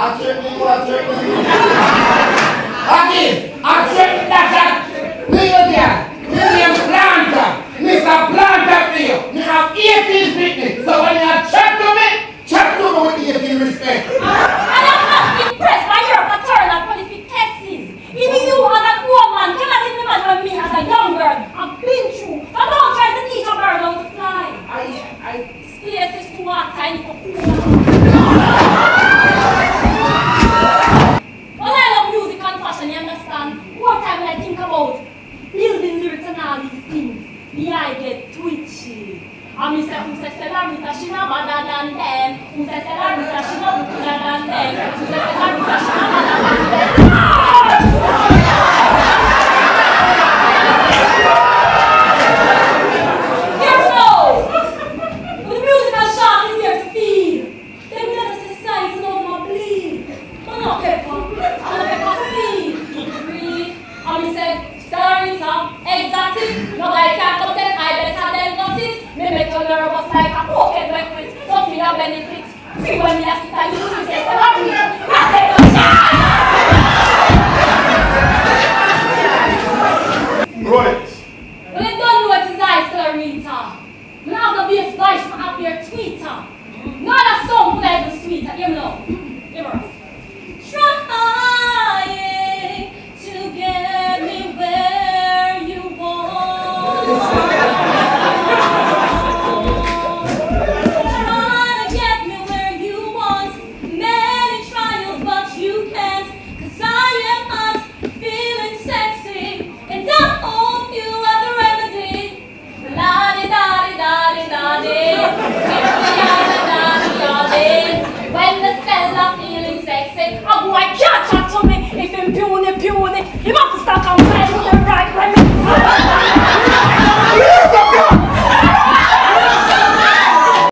threaten you, I threaten you. Again, I threaten that. Leave it there. Me name Planter. Mr. Planter here. Me have 18 fitness. So when you chat to me with 18 respect. I am not impressed by your paternal qualifications. Even you as a woman cannot even imagine me as a young girl. I've been through. I don't try to teach a bird how to fly. This place is too hot, tiny for cool. When I love music and fashion, you understand? More time when I think about building lyrics and all these things, me I get twitchy. And me say, who says Stella Rita, she no better than them. Who says Stella Rita, she no better than them. Who says Stella Rita, she no better than them. Here now! The musical shark is here to feed. Them letters say signs and all my bleed. I'm not pepper. I'm not pepper seed. Read. And me say, Stella Rita, exotic. No guy can't contest, I better than gossip. Me make you nervous like a pocket weapon. So feel your benefits. See when me ask it, I use it. Say, Stella Rita, I take a shot. Right. Well, you don't know what is I, Stella Rita. Me have the best voice from up your Twitter. Not a song played with sweeter, you know. Give her. Trying to get me where you want. Trying to get me where you want. Many trials, but you can't. 'Cause I am hot, feeling sexy. And I hope you have the remedy. La-di-da-di-da-di-da-di. Di-da-di-da-di-da-di. When the Stella feeling sexy, a boy can't chat to me if him puny. He must start complaining with the right remedy.